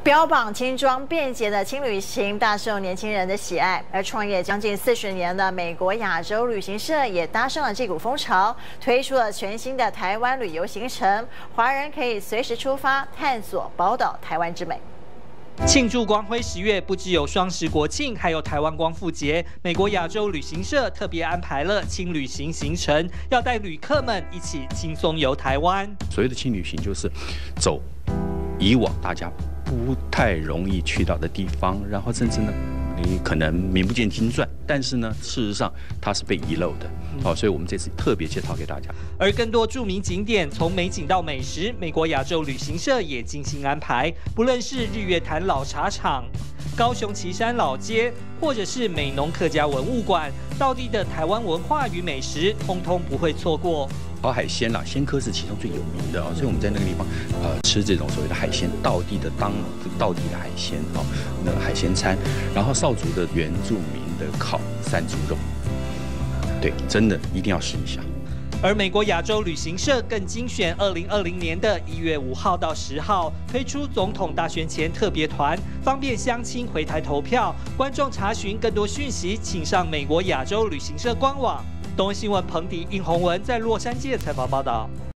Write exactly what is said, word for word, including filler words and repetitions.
标榜轻装便捷的轻旅行大受年轻人的喜爱，而创业将近四十年的美国亚洲旅行社也搭上了这股风潮，推出了全新的台湾旅游行程，华人可以随时出发探索宝岛台湾之美。 庆祝光辉十月，不只有双十国庆，还有台湾光复节。美国亚洲旅行社特别安排了轻旅行行程，要带旅客们一起轻松游台湾。 所谓的轻旅行，就是走以往大家不太容易去到的地方，然后甚至呢，你可能名不见经传，但是呢，事实上它是被遗漏的。好、哦，所以我们这次特别介绍给大家。 而更多著名景点，从美景到美食，美国亚洲旅行社也精心安排。不论是日月潭老茶厂、高雄旗山老街，或者是美浓客家文物馆，道地的台湾文化与美食，通通不会错过。 烤海鲜啦，鲜科是其中最有名的啊、哦，所以我们在那个地方，呃，吃这种所谓的海鲜，道地的当道地的海鲜哦，那个海鲜餐，然后少族的原住民的烤山猪肉，对，真的一定要试一下。 而美国亚洲旅行社更精选二零二零年的一月五号到十号推出总统大选前特别团，方便乡亲回台投票。观众查询更多讯息，请上美国亚洲旅行社官网。东森新闻彭迪、殷宏文在洛杉矶的采访报道。